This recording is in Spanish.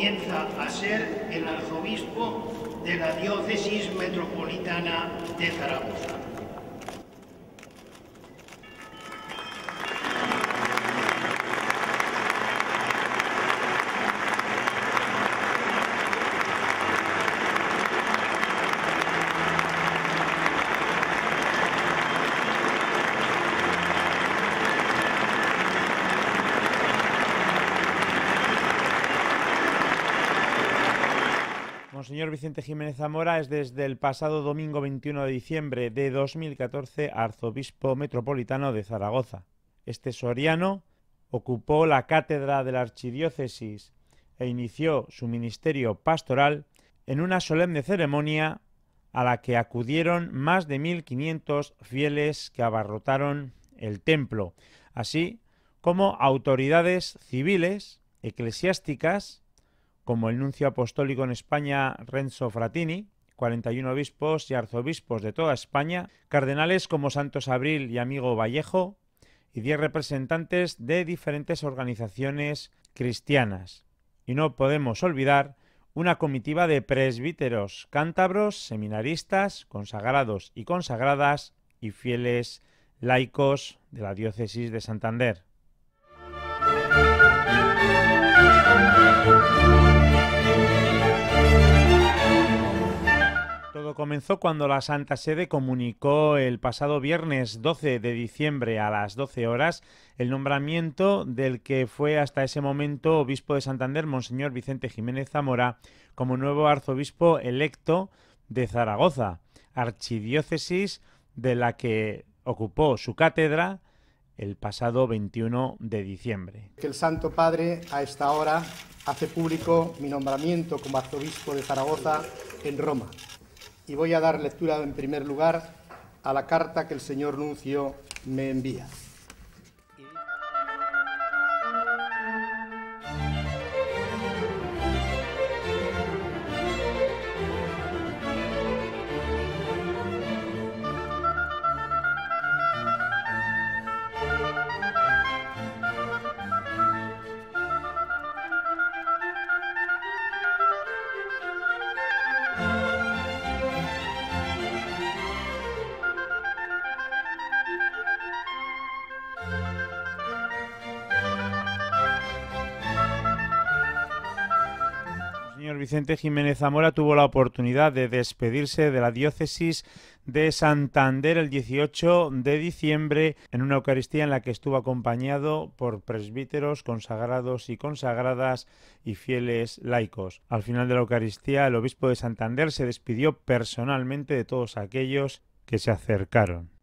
comienza a ser el arzobispo de la diócesis metropolitana de Zaragoza. Monseñor Vicente Jiménez Zamora es desde el pasado domingo 21 de diciembre de 2014 arzobispo metropolitano de Zaragoza. Este soriano ocupó la cátedra de la archidiócesis e inició su ministerio pastoral en una solemne ceremonia a la que acudieron más de 1.500 fieles que abarrotaron el templo, así como autoridades civiles, eclesiásticas, como el nuncio apostólico en España, Renzo Fratini, 41 obispos y arzobispos de toda España, cardenales como Santos Abril y Amigo Vallejo, y 10 representantes de diferentes organizaciones cristianas. Y no podemos olvidar una comitiva de presbíteros cántabros, seminaristas, consagrados y consagradas y fieles laicos de la diócesis de Santander. Todo comenzó cuando la Santa Sede comunicó el pasado viernes 12 de diciembre a las 12 horas el nombramiento del que fue hasta ese momento obispo de Santander, Monseñor Vicente Jiménez Zamora, como nuevo arzobispo electo de Zaragoza, archidiócesis de la que ocupó su cátedra el pasado 21 de diciembre. Que el Santo Padre a esta hora hace público mi nombramiento como arzobispo de Zaragoza en Roma. Y voy a dar lectura en primer lugar a la carta que el señor nuncio me envía. Señor Vicente Jiménez Zamora tuvo la oportunidad de despedirse de la diócesis de Santander el 18 de diciembre en una Eucaristía en la que estuvo acompañado por presbíteros, consagrados y consagradas y fieles laicos. Al final de la Eucaristía, el obispo de Santander se despidió personalmente de todos aquellos que se acercaron.